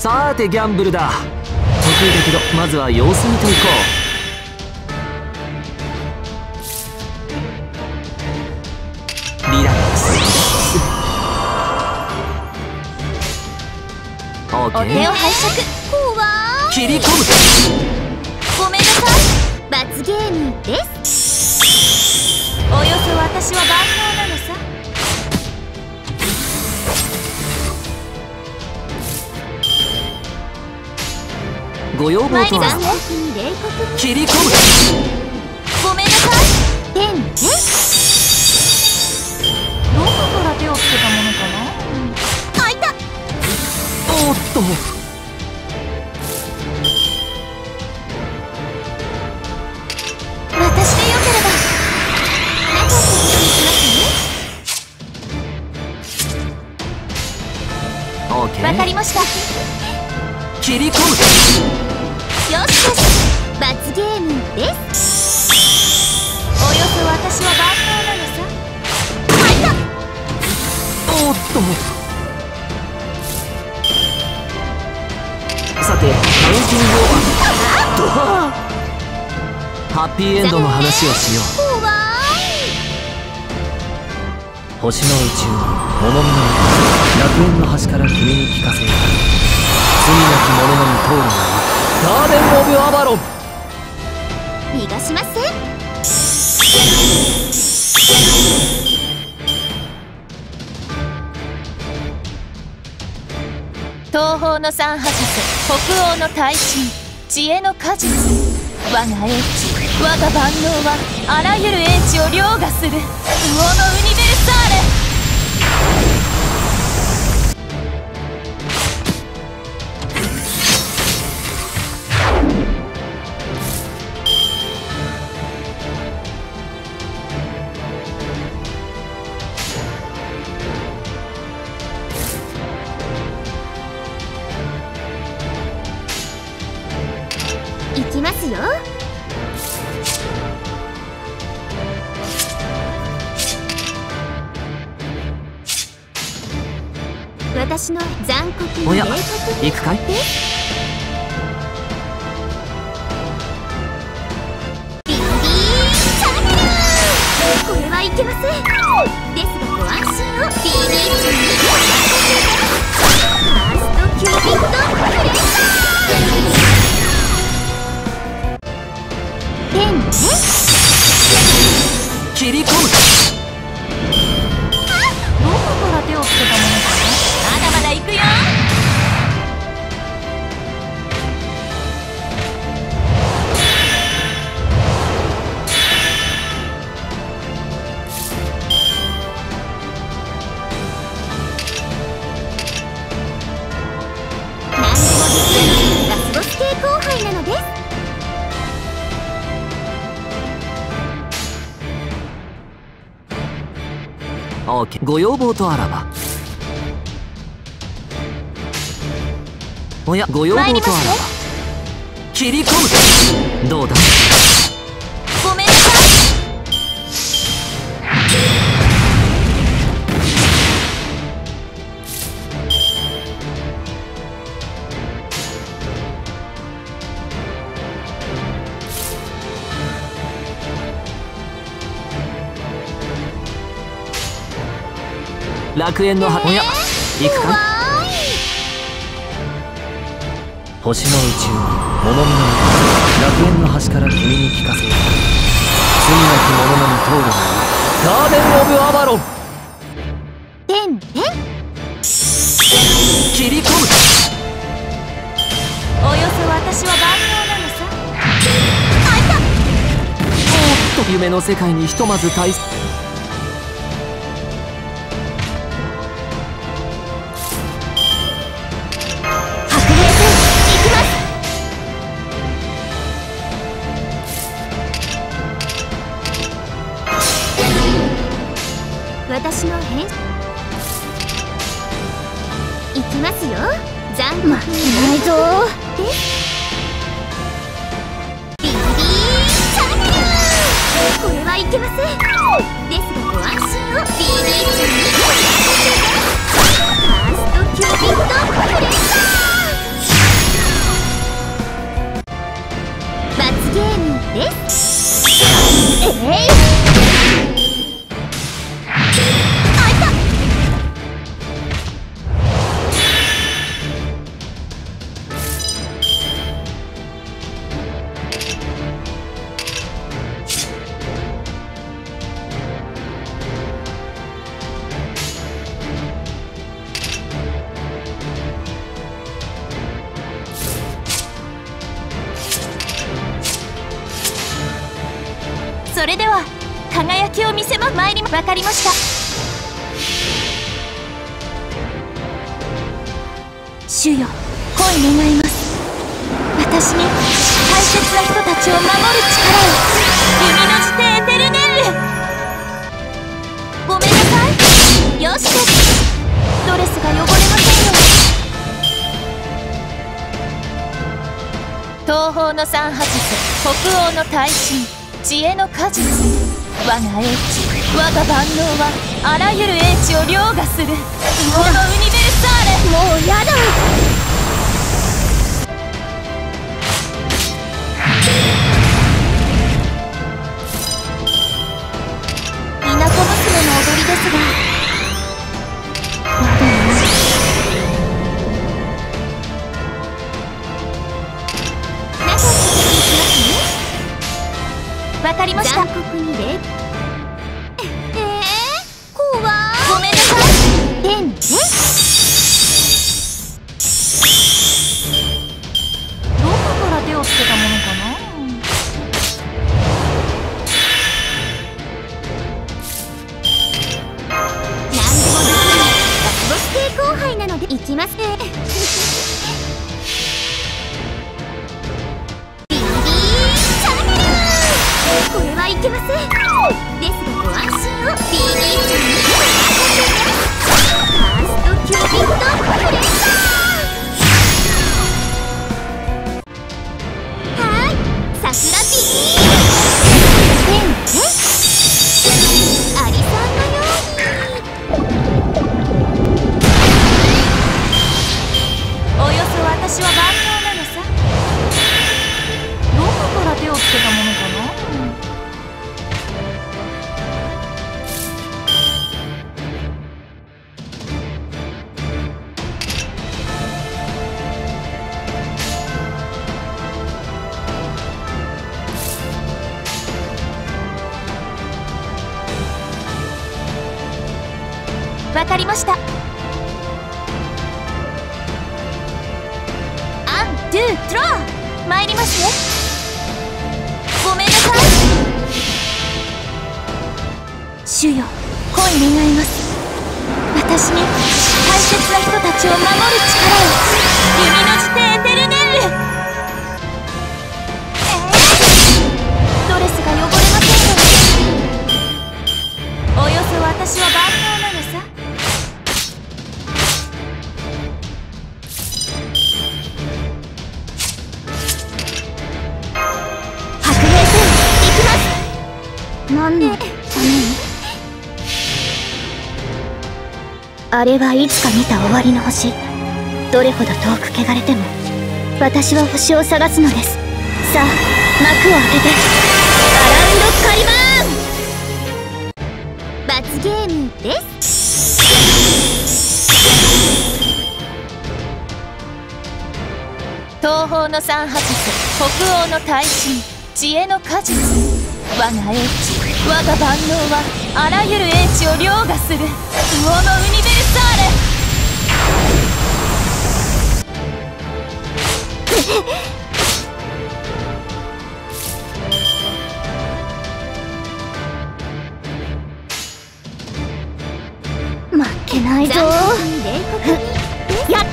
さーてギャンブルだ。得意だけどまずは様子見ていこう。リラックス。オーケー。 お手を拝借。怖い。 切り込む。 ごめんなさい。罰ゲームです。およそ私は万能なのさ。 ご要望とは切り込む。 ごめんなさい。どこから手をつけたものかな。あ、いた。 おっと。 私でよければ仲良くしますね。 オーケー。 わかりました。 切り込む。 よしよし、罰ゲームです。およそ私は万能なのさ。あ、いた。 おっと。さてカウンティングをハッピーエンドの話をしよう。 怖い。 星の宇宙物見の楽園の端から君に聞かせよう。罪なき者のに通るがいい。ガーデン・オブ・アバロン。 逃がしません。東方の三博士、北欧の大神、知恵の果実。我が英知、我が万能はあらゆる英知を凌駕する。魚のウニベルサーレ。いきますよ。私の残酷なおや、 冷酷行くかい。 ビビーチャンネル。これはいけません。ですがご安心を。ビビーチにファーストキュービッドプレッシャー。 切り込む。 どこから手をつけたものかな。まだまだ行くよ。何でもできるラスボス系後輩なのです。 オーケー。ご要望とあらば。おや、ご要望とあらば切り込む。どうだ。 ごめんなさい。 楽園のおや、行くかい。星の宇宙物見の楽園の端から君に聞かせよう。罪なき者のに通るがいい。ガーデン・オブ・アバロン。切り込む。 およそ私は万能なのさ。あ、いた。 おっと、夢の世界にひとまず退出。 私の変いきますよ。残酷にないぞ。ビビーチャンネル。これはいけません。ですがご安心を。ビビーチャンネル。ファーストキュービッドプレッシャー。 それでは輝きを見せま参りま。わかりました。主よ、恋願います。私に大切な人たちを守る力を。弓の字テエテルネッル。ごめんなさい。よしです。ドレスが汚れませんように。東方の三拍手、北欧の大神、知恵の果実。我が英知、我が万能はあらゆる英知を凌駕する。このユニベルサーレ。もうやだ。稲子娘の踊りですが、わかりました。残酷にね。怖い。ごめんなさい。でんね。どこから手をつけたものかな。なんでもできないラスボス抵抗杯なのでいきますね。これはいけません。ですがご安心を。ビーニーちゃんにファーストキューピッドプレッシャー。はーい、桜ビーアリさんのように。およそ私は万能なのさ。どこから手をつけたものかな。わかりました。アンドゥドロー参りますね。ごめんなさい。主よ、恋願います。私に大切な人たちを守る力を。弓の字テエテルネッル。ドレスが汚れませんように。およそ私は万能なのさ。何のために。あれはいつか見た終わりの星。どれほど遠く汚れても私は星を探すのです。さあ、幕を開けてアラウンドカリバーン。罰ゲームです。東方の三拍手、北欧の大神、知恵の果実。我が英知、我が万能はあらゆる英知を凌駕する。魚のユニベルサーレ。負けないぞ。やっ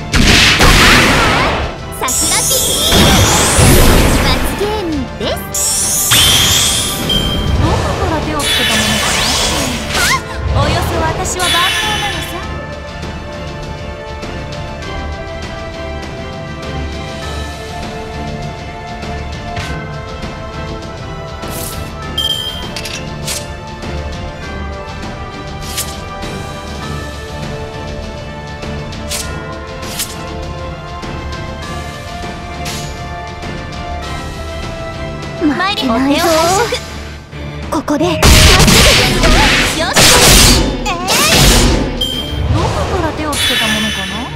桜ピー罰ゲームです。どこから手をつけたものかな。およそ私は万能なのさ。参りお手を拝借。ここでまっすぐ。よし。どこから手をつけたものかな。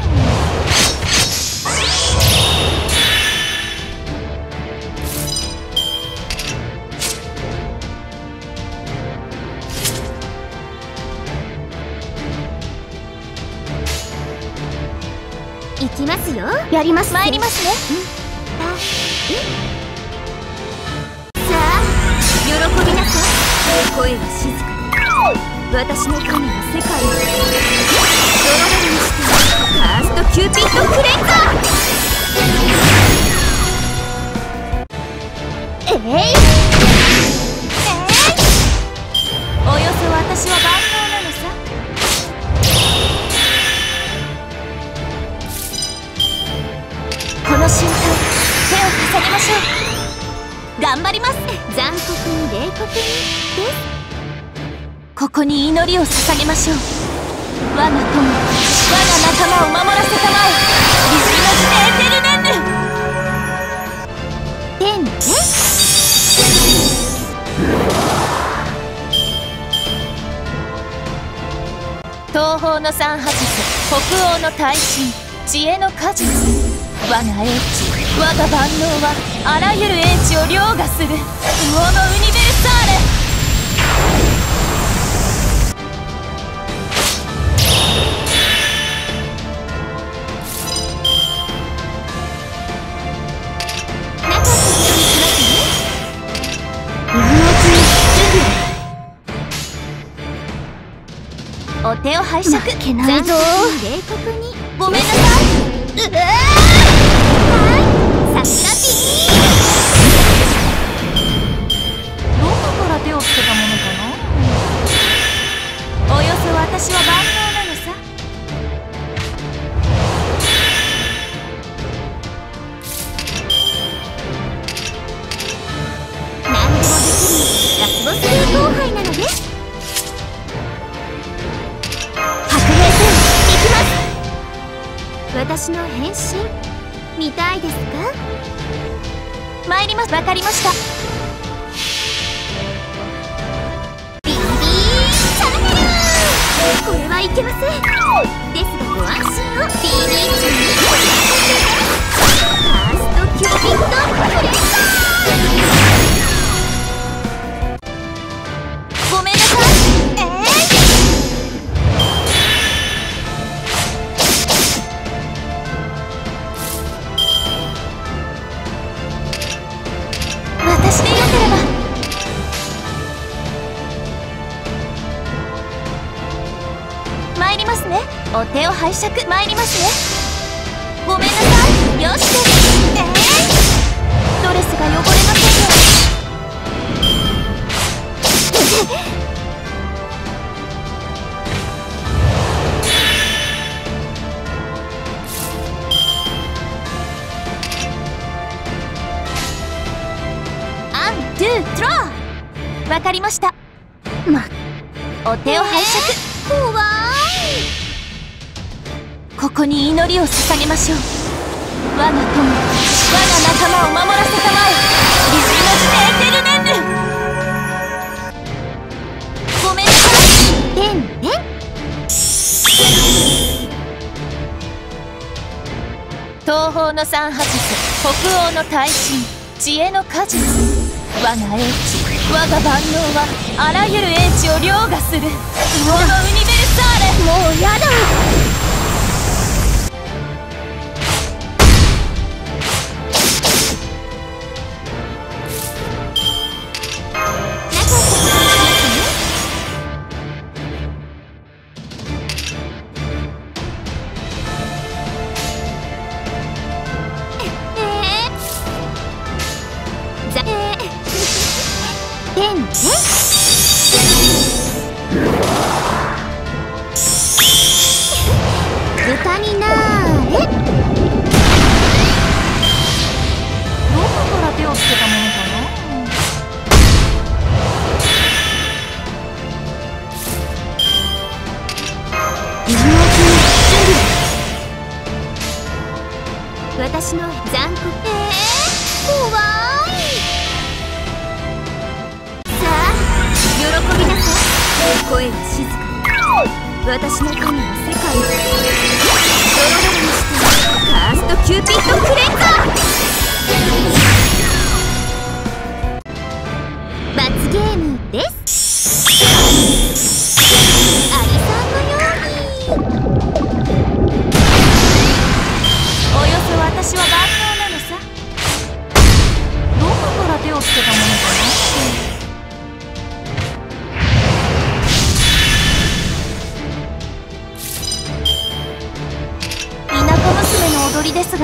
行きますよ。やります。参りますね。さあ、喜びなさい。 声は静かに。私の神は世界を泥沼にしてファーストキューピッドクレンザー。およそ私は万能なのさ。この瞬間手を重ねましょう。頑張ります。残酷に冷酷にです。 ここに祈りを捧げましょう。我が友、我が仲間を守らせたまえ。リジノステーテルネンヌ。 天ね。 東方の三拍子、北欧の大神、知恵の果実。我が英知、我が万能はあらゆる英知を凌駕する。魚のウニベルサーレ。お手を拝借。 負けないぞ。冷酷に。 ごめんなさい。 さすがピー。どこから手をつけたものかな。およそ私は万能なのさ。何でもできるラスボス系後輩なのです。私の変身見たいですか。 参ります。わかりました。 ビビーチャンネル。これはいけません。ですがご安心を。ビビーチにファーストキューピッドクレンザー。 ごめんなさい。私でよければ。参りますね。お手を拝借。参りますね。ごめんなさい。よしです。ドレスが汚れませんよ。トゥートロー。わかりました。お手を拝借。 怖い。 ここに祈りを捧げましょう。我が友、我が仲間を守らせたまえ。リジノステーテルネンヌ。ごめんなさい。 てんてん。 東方の三拍子、北欧の大神、知恵の果実。我が英知、我が万能はあらゆる英知を凌駕する。魚のウニベルサーレ。 もうやだ。豚になーれ。どこから手をつけたものかな。水の気に準備。私の残酷。怖い。さあ喜びなさい。声は静かに。私の神は世界を泥沼にしてファーストキューピッドクレンザー。罰ゲームです。アリさんのように。およそ私は万能なのさ。どこから手をつけたものかな。 が。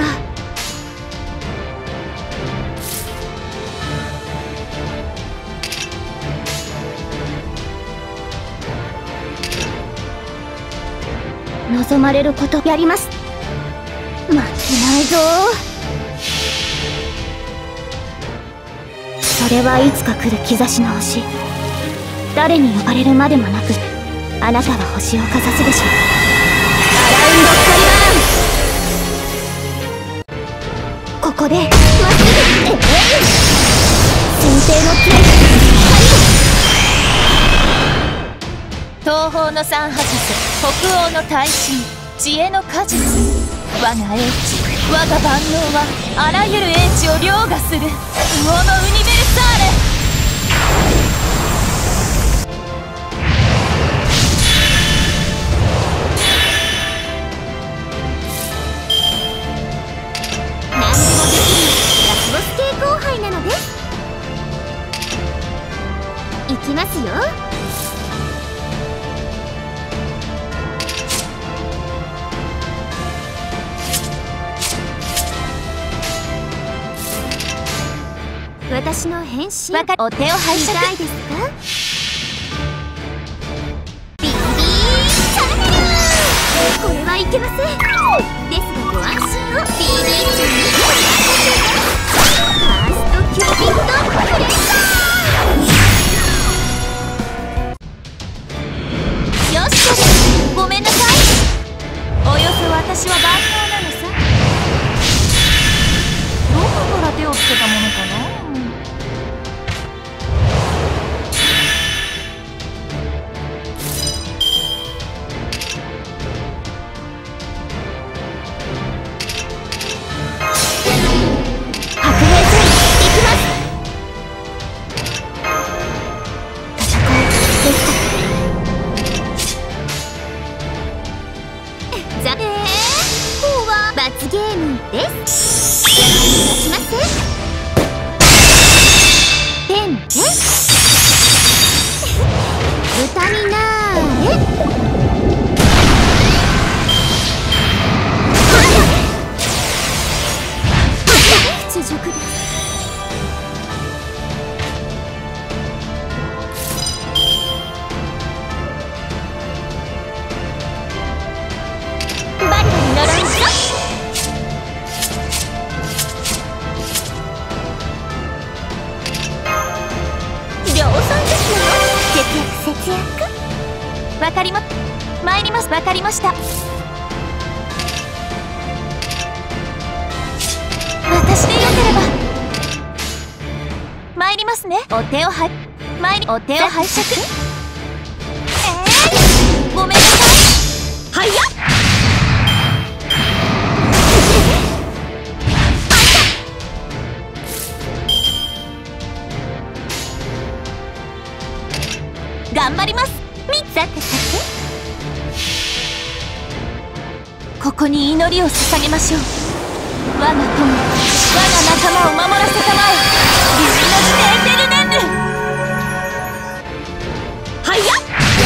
望まれることやります。負けないぞ。それはいつか来る兆しの星。誰に呼ばれるまでもなく、あなたは星をかざすでしょう。アラウンドカリバーン。ここでまっすぐ先手のプレイ。 東方の三博士、北欧の大神、知恵の果実。我が英知、我が万能はあらゆる英知を凌駕する。魚のウニベルサーレ。 何でもできるラスボス系後輩なのです。いきますよ。私の変身お手を拝借。 見たいですか？ビビーチャンネル。これはいけません。ですがご安心を。ビビーちゃんにファーストキューピッドプレッシャー。 よし、ごめんなさい。およそ私は万能なのさ。どこから手をつけたものかな。 罰ゲームです。出します。ペンペン豚になーれ。屈辱です。バリバリ乗らんぞ。節約。わかりま参ります。わかりました。私でよければ参りますね。お手を拝借。ごめんなさい。はいや頑張ります。さてさて、ここに祈りを捧げましょう。我が友、我が仲間を守らせたまえ。リュウナジテエテルネンヌ。はいや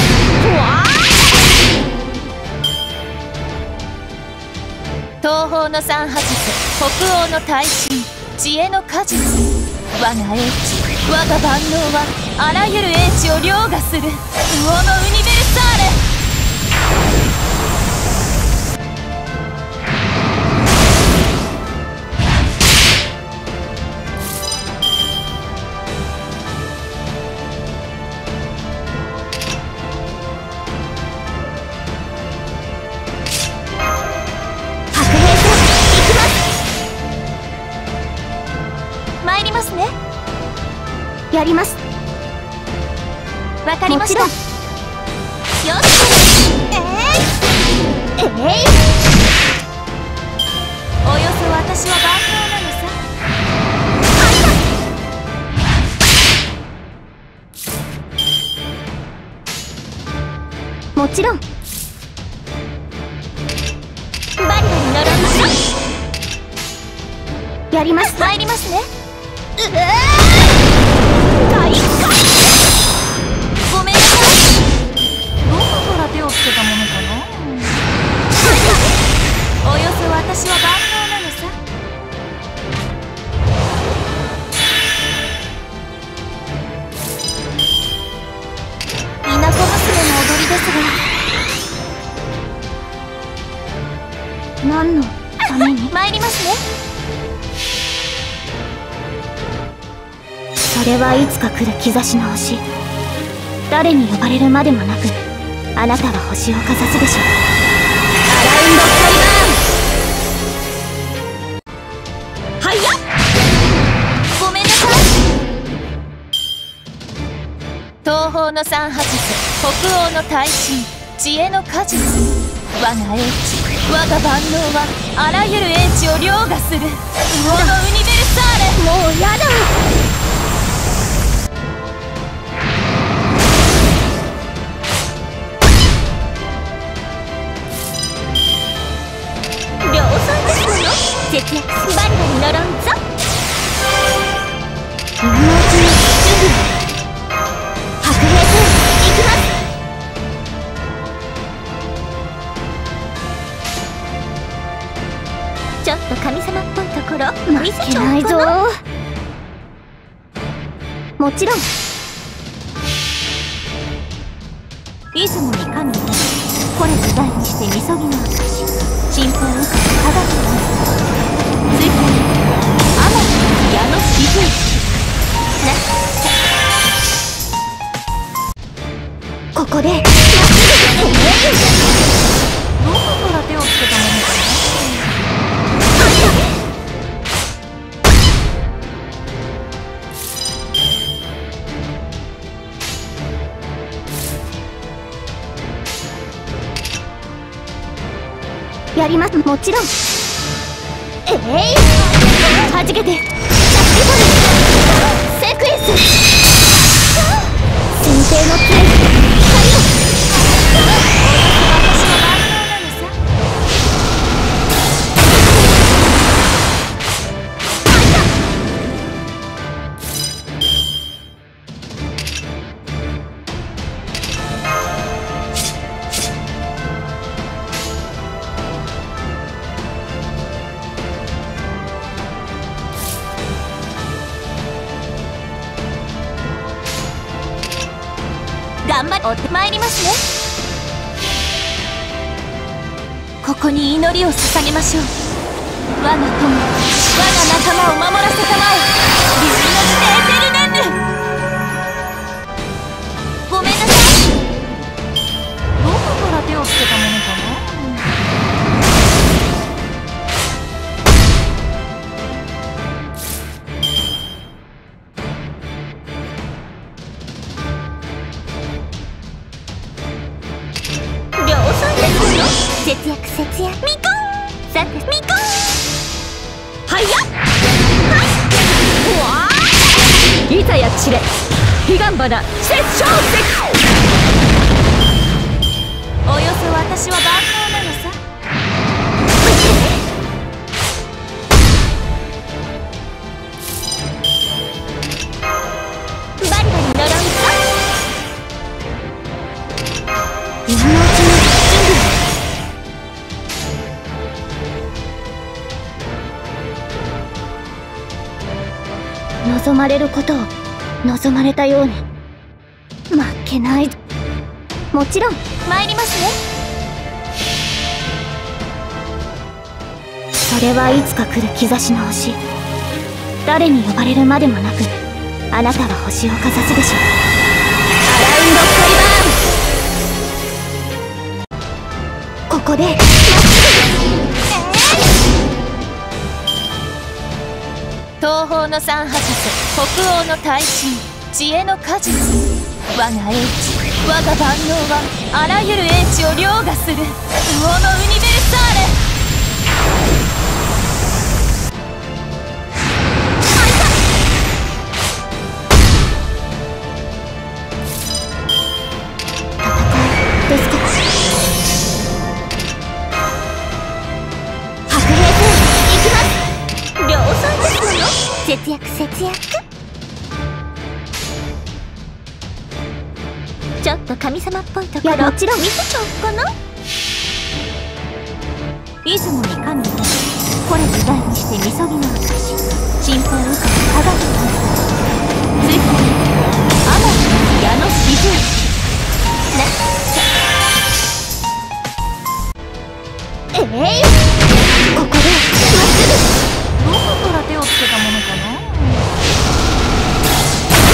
東方の三博士、北欧の大神、知恵の果実。我が英知、我が万能はあらゆる英知を凌駕する。魚のウニベルサーレ。参りますね。やります。わかりました。よし。およそ私は万能なのさ。もちろん。バリバリ乗らんましょ。やります。参りますね。ごめんなさい。どこから手をつけたものかな。およそ私は万能なのさ。 れはいつか来る兆しの星。誰に呼ばれるまでもなくあなたは星をかざすでしょう。アラウンドカリバーン。はいや、 ごめんなさい。東方の三博士、北欧の大神、知恵の果実。我が英知、我が万能はあらゆる英知を凌駕する。魚のウニベルサーレ。 もうやだ。量産ですもの。節約バリバリ乗ろんぞ。今のうちに準備。白兵戦行きます。ちょっと神様っぽいところ見せちゃおうかな。もちろん出雲に神をこれ時代にしてみそぎの証。信仰を受けた科学のついて天の矢の四十ここでどこから手をつけたものかな。やります。もちろん。はじけてジャスティフォルセクエンス先生の杖光を。 私の万能なのさ。頑張って追ってまいりますね。ここに祈りを捧げましょう。我が友、我が仲間を守らせたまえ。竜の指定テルネンヌ。ごめんなさい。どこから手をつけたものかな。 節約節約みこんさてみこんはいやはいいざやちれ彼岸花殺生石。 およそ私は万能なのさ。 バリバリ乗ろんぞ。今のうちに準備。望まれることを望まれたように負けない。もちろん参りますね。 それはいつか来る兆しの星。誰に呼ばれるまでもなくあなたは星をかざすでしょう。アラウンドカリバーン。ここで東方の三博士、北欧の大神、知恵の果実。我が英知、我が万能はあらゆる英知を凌駕する。魚のウニベルサーレ。 ですか。白兵戦行きます。量産ですもの。節約節約。ちょっと神様っぽいところもちろん見せちゃおうかな。出雲に神をこれ時代にしてみそぎの証。信仰を受けた科学のついて天の矢の四十ここでまっすぐ。 どこから手をつけたものかな。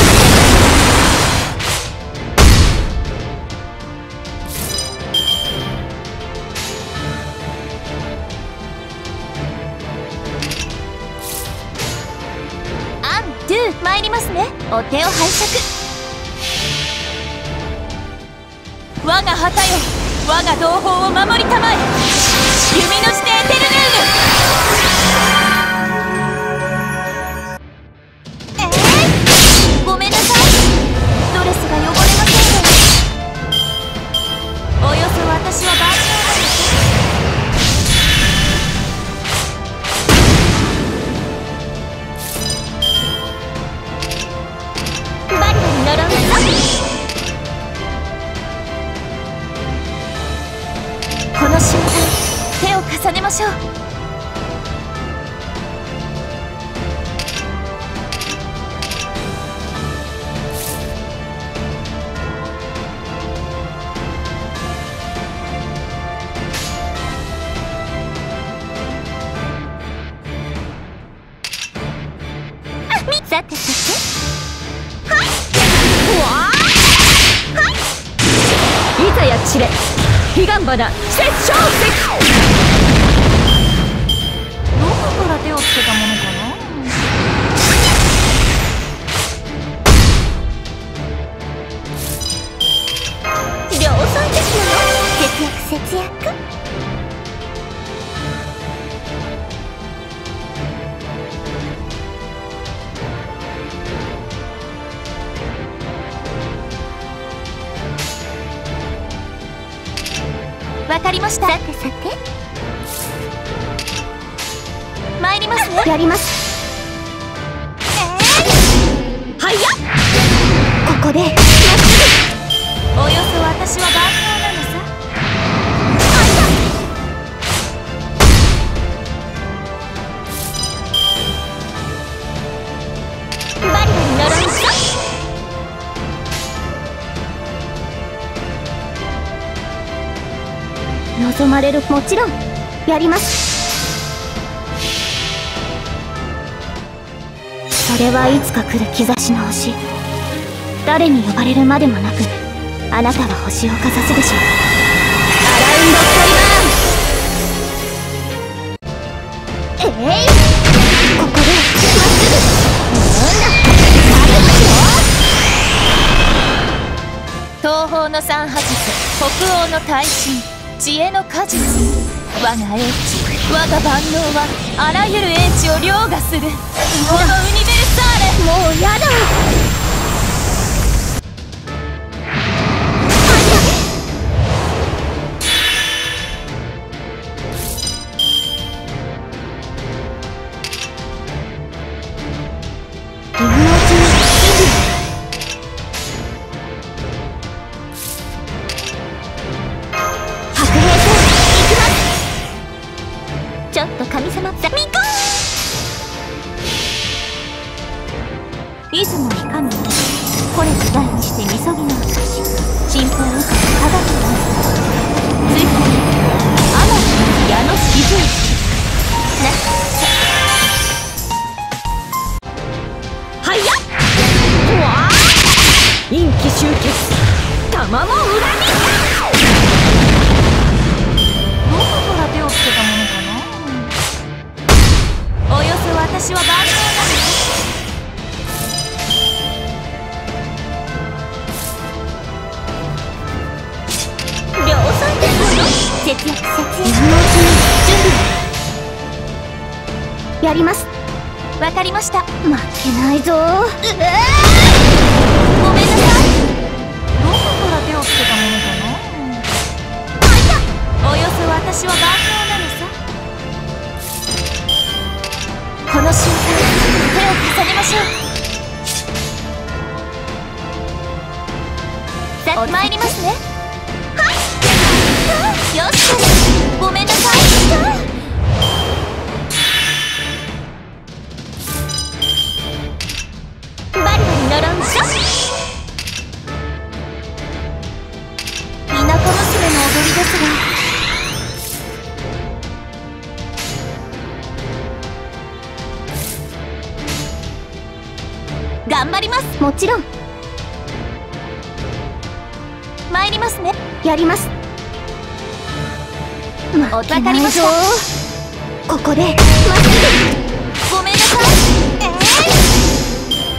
トゥー参りますね。お手を拝借。我が旗よ、我が同胞を守りたまえ。弓のしてエテルヌーム。ごめんなさい、ドレスが汚れませんよ。およそ私は万能なんです。バリバリ呪うぞ。この瞬間手を重ねましょう。さてさて、はい、いざやちれ彼岸花殺生石。どこから手をつけたものかな。量産ですのよ。節約節約。わかりました。さてさて、参りますね。やります。はいや、ここでまっすぐ。およそ私は万能なのさ。はいや、バリバリ呪うぞ。望まれる。もちろんやります。それはいつか来る兆しの星。誰に呼ばれるまでもなく、あなたは星をかざすでしょう。アラウンドトリバーン。ここでまっすぐ。東方の三博士、北欧の大神、知恵の果実。我が英知、我が万能はあらゆる英知を凌駕する。このウニベルサーレ。もうやだ。今のうちにちょっと神様さみこー。出雲いかぬこれ時代にしてみそぎの私、心配をかけ科学のついに天の矢の四十なはいやわあ陰気集結玉も裏切った。どこから手をつけたものかな。およそ私は万能なのです。量産ですの節約節約。今のうちに準備やります。わかりました。負けないぞ。ごめんなさい。どこから手をつけたものかな。およそ私は万能なのさ。この瞬間手を重ねましょう。さあ参りますね。はい、よし、ごめんなさい。バリバリ呪うぞ。田舎娘の踊りですが、頑張ります。もちろん参りますね。やります。わかりました。ここでまっすぐ。ごめんなさい。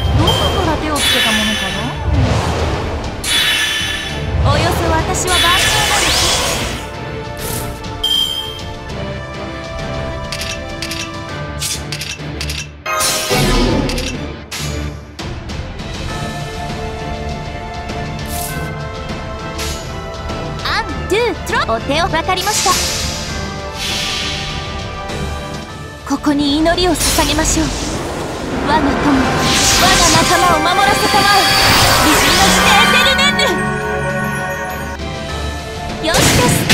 お手を。分かりました。ここに祈りを捧げましょう。我が友、我が仲間を守らせたまえ。美人の地でエテルネンヌ。よしです。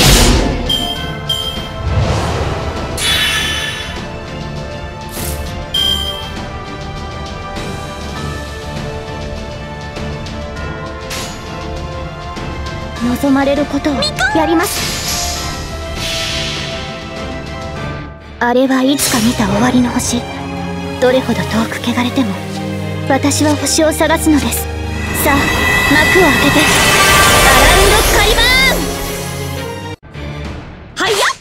望まれることをやります。あれはいつか見た終わりの星。どれほど遠く汚れても私は星を探すのです。さあ幕を開けてアラウンドカリバーン。はいや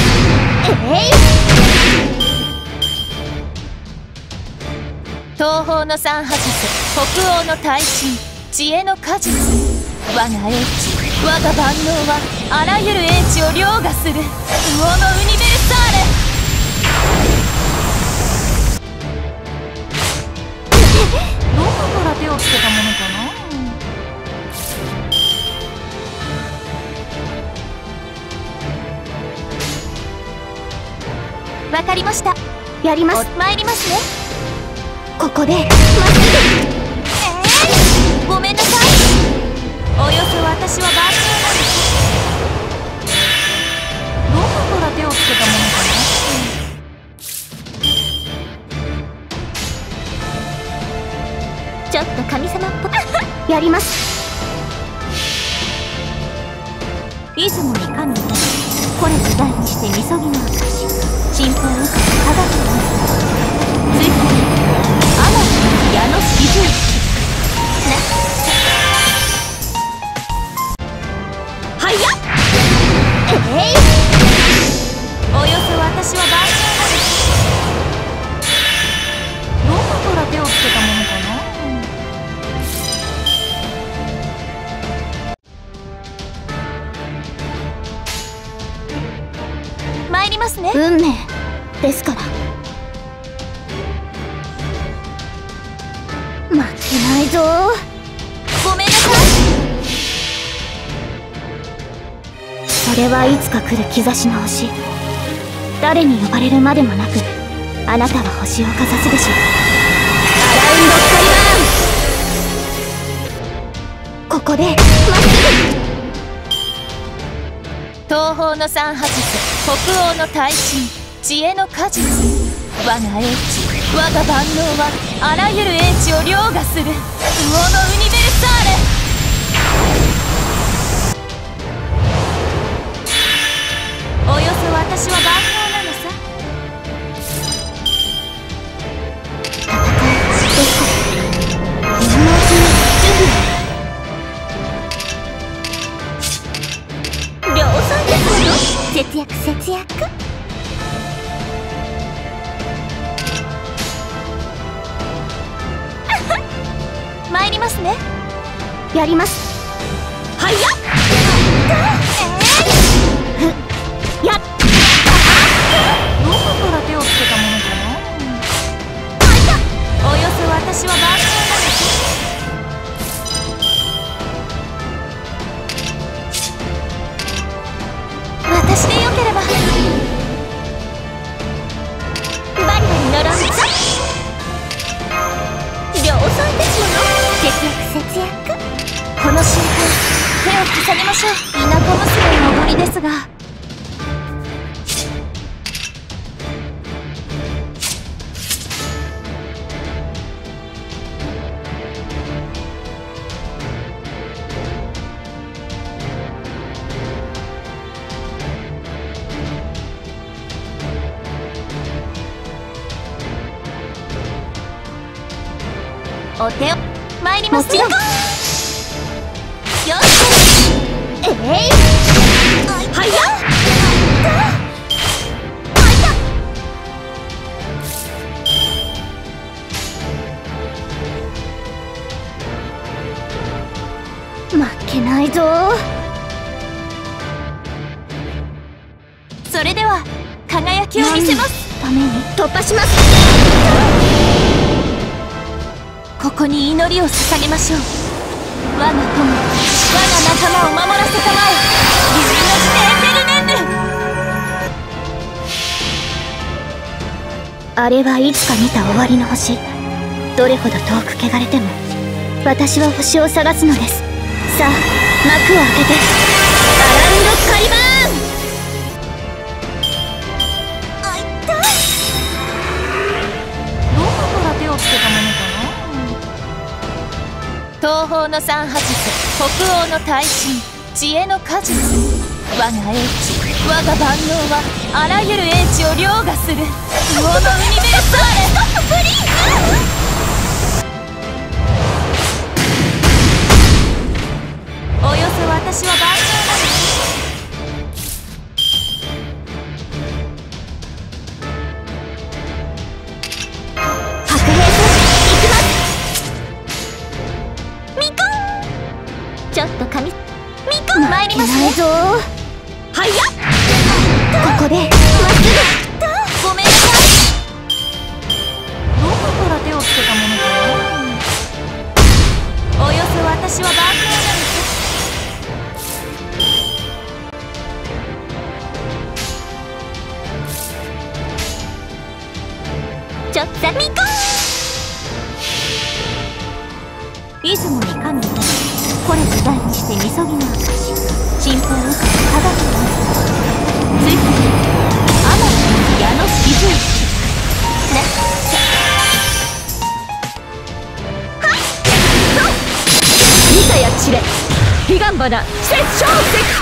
東方の三博士、北欧の大神、知恵の果実。我が英知、我が万能はあらゆる英知を凌駕する。魚のウニベルサーレ。どこから手をつけたものかな。わかりました。 やります。 参りますね。 ここでまっすぐ。ごめんなさい。およそ私は万能なんです。どこから手をつけたものかぐ。ちょっと神様っぽくやります。 出雲に神のこれ時代にしてみそぎの私、心配を受けて科学のついて天の矢の四十はいやおよそ私は万能なんです。どこから手をつけたものかな。参りますね。 運命ですから負けないぞ。 ごめんなさい。 それはいつか来る兆しの星。誰に呼ばれるまでもなくあなたは星をかざすでしょう。アラウンドカリバーン。ここでまっすぐ。東方の三博士、北欧の大神、知恵の果実。我が英知、我が万能はあらゆる英知を凌駕する。魚のウニベルサーレ。およそ私は万能なのさ。 量産ですの節約節約。 参りますね。 やります。 はいややっどこから手をつけたものかな。およそ私は万能なんです。私でよければ。 バリバリのろんちゃ量産ですもの節約節約。 この瞬間手を捧げましょう。田舎娘の踊りですが。お手を参りますよ。よしはいや負けないぞ。 それでは輝きを見せます。 ために突破します。 ここに祈りを捧げましょう。我が友、我が仲間を守らせたまえ。竜の地であれはいつか見た終わりの星。どれほど遠く汚れても私は星を探すのです。さあ幕を開けてアラウンドカリバーン。あ、痛い。 どこから手をつけたものかな。東方の三拍子、北欧の大神、知恵の果実。我が英知、我が万能はあらゆる英知を凌駕する。魚のウニベルサーレ。ストッププリーズ。およそ私は万能なの。 白兵戦士行きます。ミコン。ちょっとミコン参りますね。ぞはいや。ここでまっすぐ。ごめんなさい。 どこから手をつけたものかな。およそ私は万能なの。 ちょっとミコン。 出雲に神とこれ時代にしてみそぎの証。信仰を受けた科学のついて天の矢の雫ね。見たや知れ彼岸花摂政石。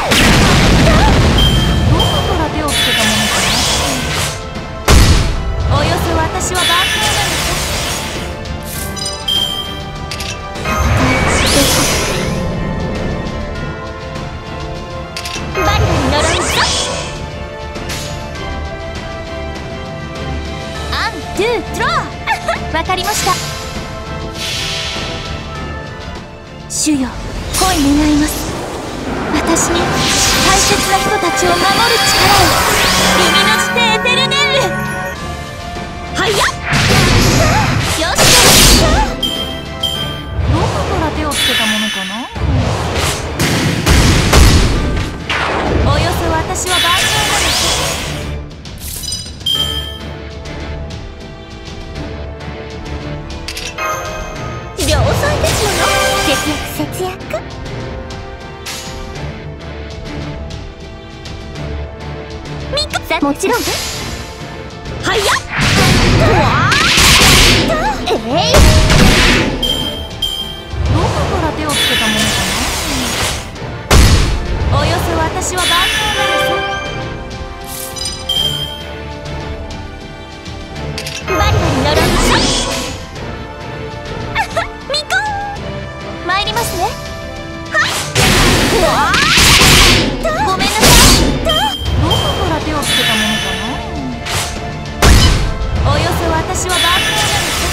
どこから手をつけたものかな。およそ私は万能なの。 バリバリ呪いぞ。 アン・ドゥ・トロー。わかりました。主よ、恋願います。私に大切な人たちを守る力を。ルミノジテ・エテルネル。はいや。よし。どこから手をつけたものかな。およそ私は万能なの。 量産ですもの。節約。ミコさもちろん。 はいや。どこから手をつけたものかな。およそ私は万能なのさ。 バリバリ呪いぞ。ミコン参りますね。 ごめんなさい。 どこから手をつけたものかな。およそ私は万能なのさ。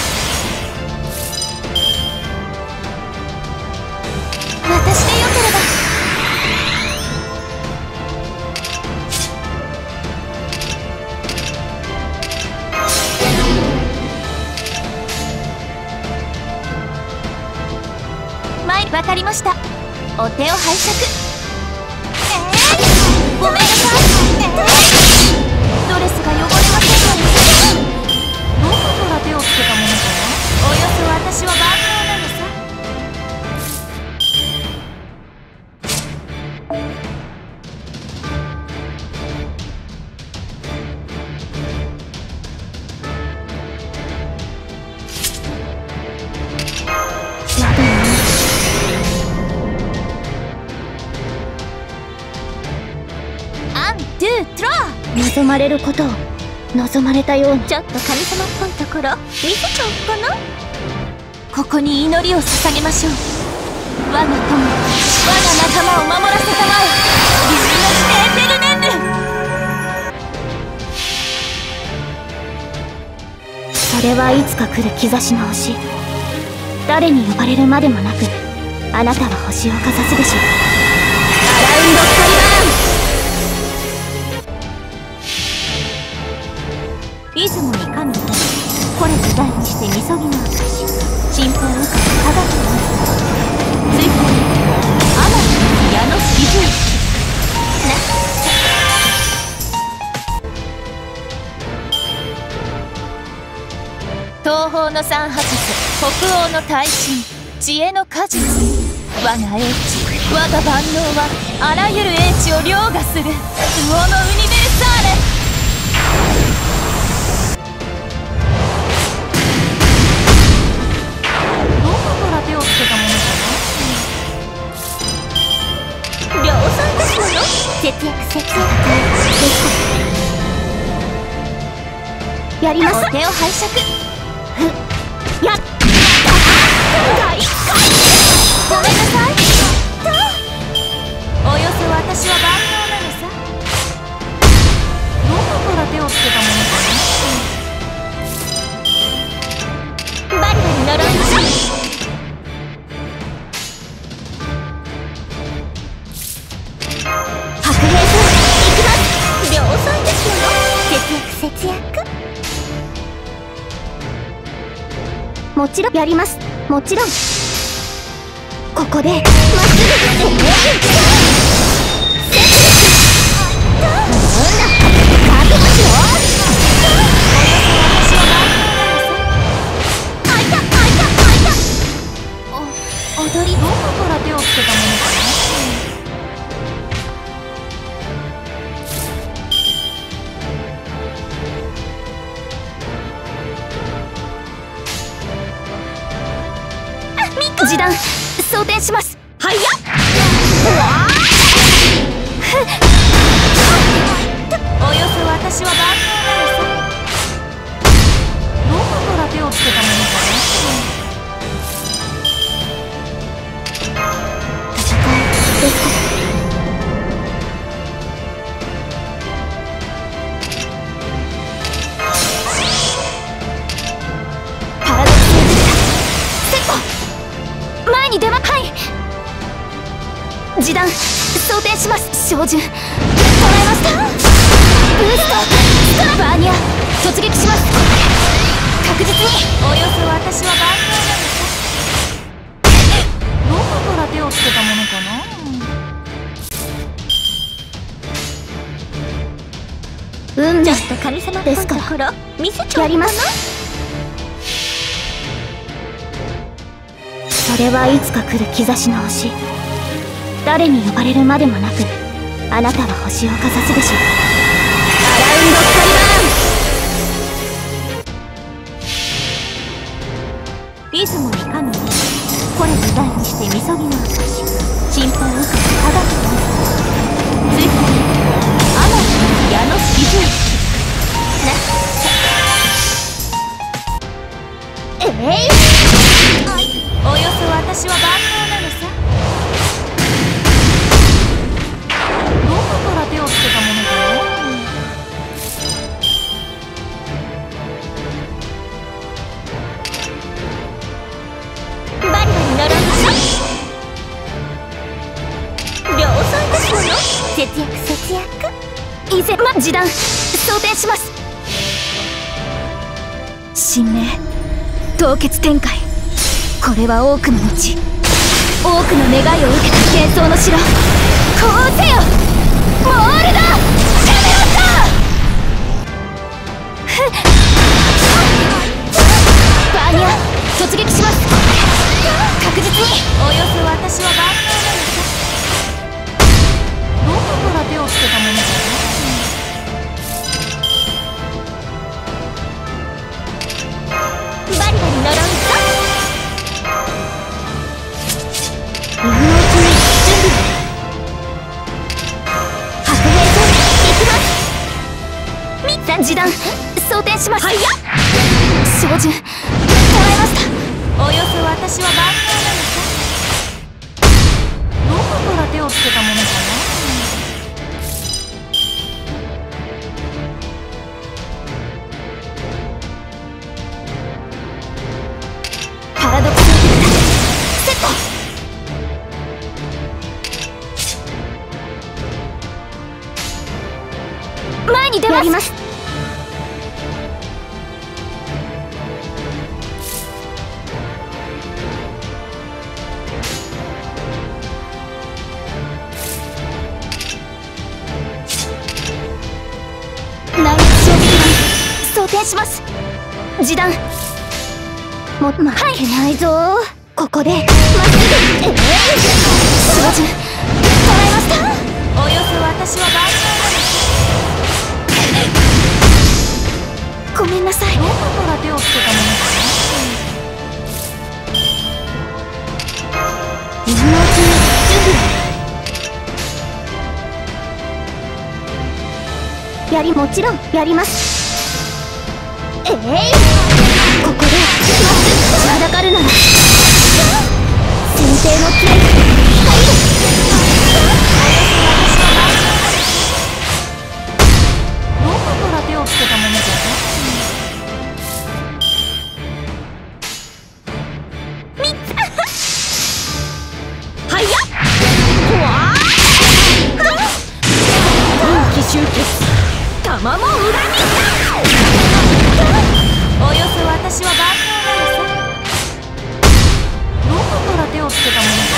私でよければ。わかりました。お手を拝借。ごめんなさい。ドレスが汚れませんので。どこから手をつけたものかな。およそ私は万能なのさ。 望まれることを望まれたように。ちょっと神様っぽいところ見せちゃおうかな。 ここに祈りを捧げましょう。我が友、我が仲間を守らせたまえ。リュウノジテ・エテルネンヌ。 それはいつか来る兆しの星。誰に呼ばれるまでもなくあなたは星をかざすでしょう。アラウンドカリバーン。 出雲に神とこれ時代にしてみそぎの証。信仰を受けた科学のついて天の矢の雫東方の三博士、北欧の大神、知恵の果実。我が英知、我が万能はあらゆる英知を凌駕する。魚のウニベルサーレ。どこから手をつけたものかな。 量産ですのよ。節約節約やります。 お手を拝借。 やっ大回ごめんなさい。およそ私は万能なのさ。どこから手をつけたものかな。 バリバリ呪いましょう。白兵戦いきます。量産ですのよ。節約節約もちろんやります。もちろんここでまっすぐなんだ覚悟しろ。開いた開いた開いた。踊りどこから手をつけたものかな。 示談装填します。はいやおよそ私は万能なのさ。どこから手をつけたものかな。 戦いですか。体が強くセット前に出まはい示談装填します。照準捉えました。ブーストストラバーニャ突撃します。確実におよそ私は万能なのさ。どこから手をつけたものかな。 運命と神様っぽいところ見せちゃやります。それはいつか来る兆しの星。誰に呼ばれるまでもなくあなたは星をかざすでしょう。アラウンドカリバーン出雲に神のこれ時代にしてみそぎの私心配を受けて科学のついにアマン矢の四十およそ私は万能なのさ。どこから手をつけたものかな。 バリバリ呪いましょう。量産ですのよ。節約節約以前示談装填します。神明凍結展開。これは多くの後多くの願いを受けた幻想の城。こうせよモールだカメオタバーニャ突撃します。確実におよそ私は万能なのさ。どこから手をつけたものかバリバリ呪うぞ。今のうちに準備白兵戦行きます。三段示談装填します。はいや照準捉えました。 な。およそ私は万能なのさ。どこから手をつけたものかな。 パラドクスセット前に出ます。やります。内圧衝撃弾装填します。示談も負けないぞー。ここでまっすぐスワジ捉えました。 およそ私は万能ごめんなさい。 どこから手をつけたものか今のうちに準備もちろんやります。ここでまっすぐ立ちはだかるなら先手の剣どこから手をつけたものかはいや人気集結玉も裏におよそ私は万能なのさ。どこから手をつけたものか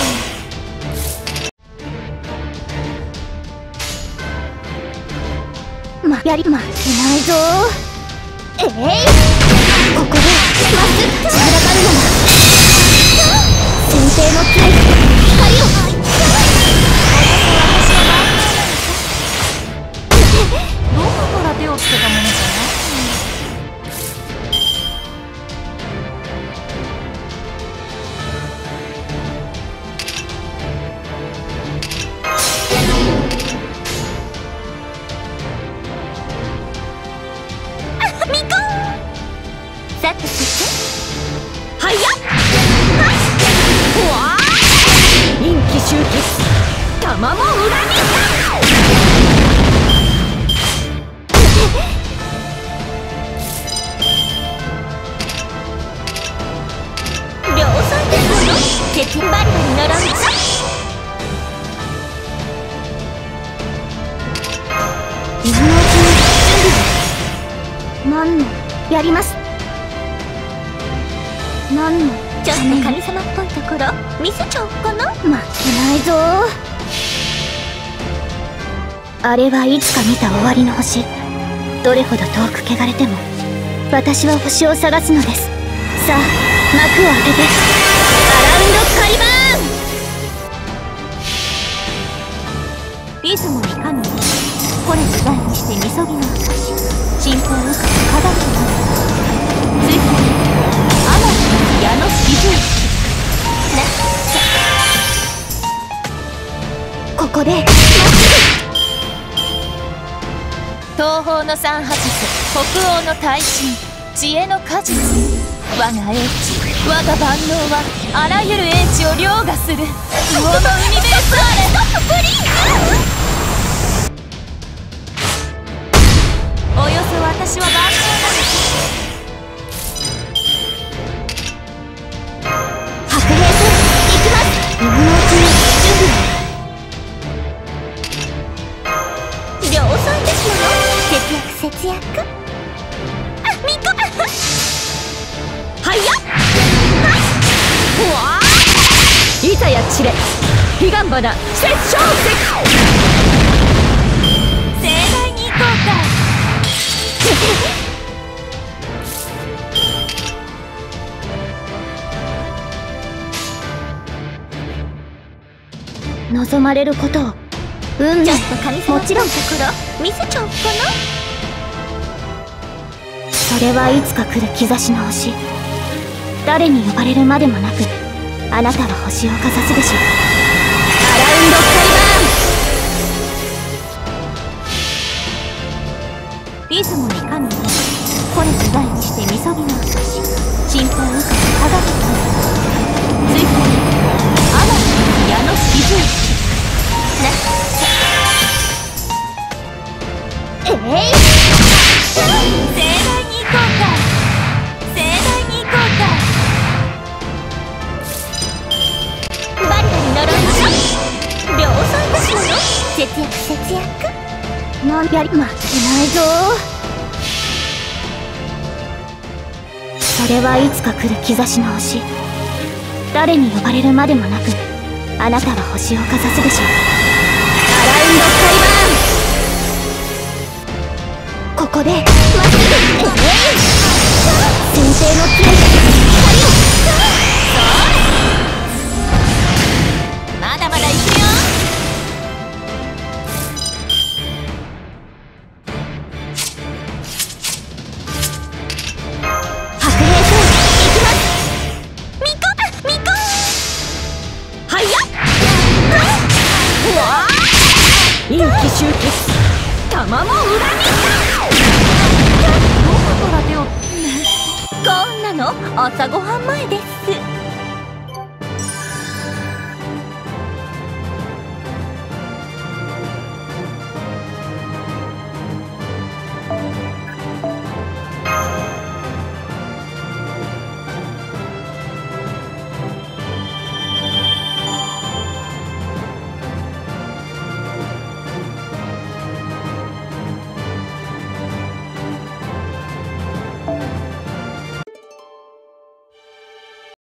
負けないぞー。ここでまっすぐ立ちはだかるなら先手の剣光をどこから手をつけたものかさてそしてはいや人気集結玉も裏に両サイドの鉄バリバリ乗ろうぞ。今のうちに準備何のやります。なんのちょっと神様っぽいところ見せちゃおうかな。負けないぞー。あれはいつか見た終わりの星。どれほど遠く汚れても私は星を探すのです。さあ幕を開けてアラウンドカリバーン。 出雲いかにもこれ時代にしてみそぎの証信仰を受けて飾るとなるついて天矢の四十ここでまっす東方の三博士北欧の大神知恵の果実我が英知我が万能はあらゆる英知を凌駕する魚のウニベースアレおよそ私は万能なの白兵戦行きます。今のうちに準備両サイですもの。節約みこはいやいざやちれ彼岸花殺生石盛大に行こうか望まれることを運命ちょっと神様もちろんところ見せちゃおうかな。 それはいつか来る兆しの星。誰に呼ばれるまでもなくあなたは星をかざすでしょう。アラウンドカリバーン。 出雲いかにもこれ時代にしてみそぎの証信仰を受けて飾るとなるついて天矢の四十えい盛大に行こうか盛大に行こうかバリバリ呪いましょう。両サイドしよう。節約なんやり負けないぞー。それはいつか来る兆しの星。誰に呼ばれるまでもなくあなたは星をかざすでしょう。アラウンドカリバーン。ここでまっすぐ先手の剣の朝ごはん前です。